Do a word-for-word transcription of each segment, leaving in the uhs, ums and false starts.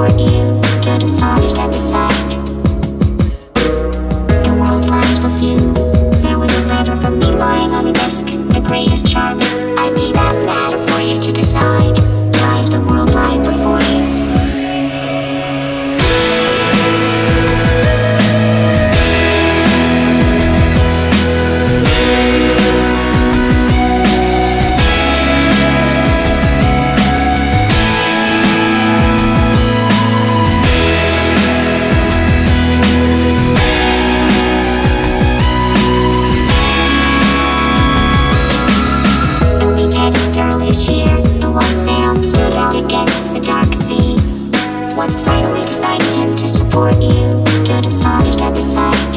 support you, stood astonished at the sight. The world lies with you. There was a letter from me lying on the desk, the greatest charm. I made that matter for you to decide. Lies the world lying before you. This year, the one Sam stood out against the dark sea. What finally decided him to support you, stood astonished at the sight.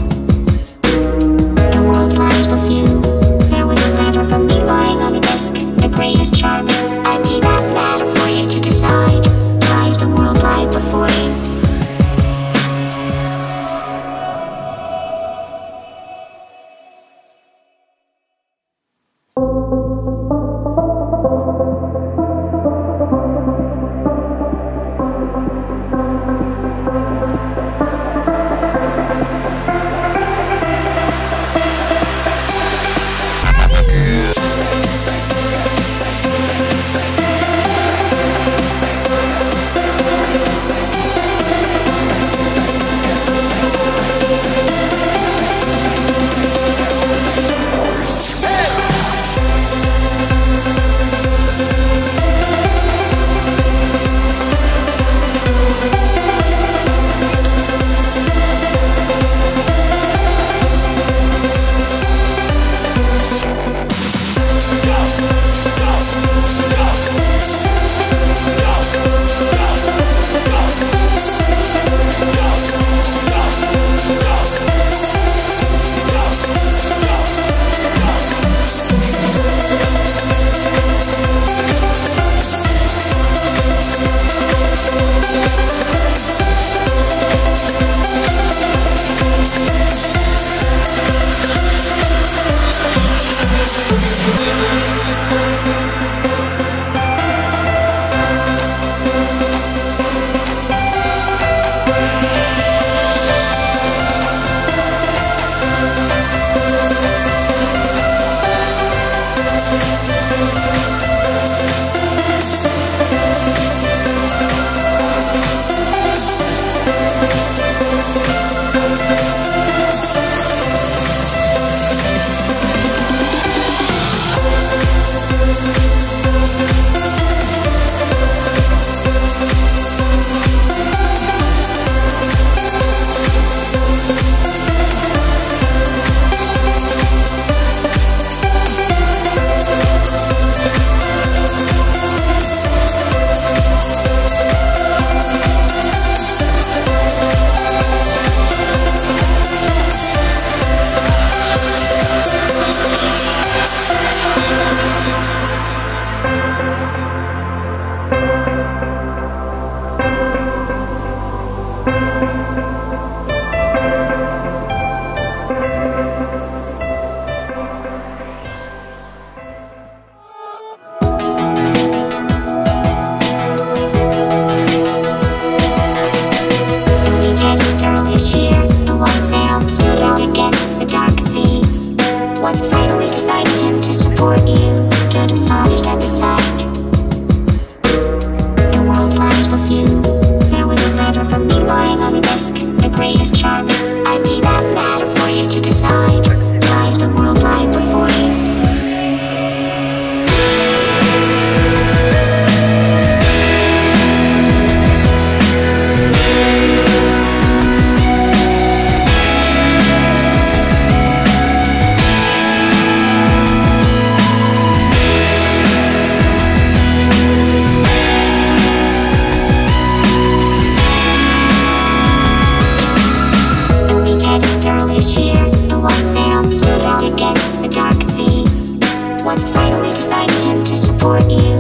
The world lies with you. There was a letter from me lying on the desk, the greatest charm. I made that matter for you to decide. Lies the world lying before you. What finally decided him to support you?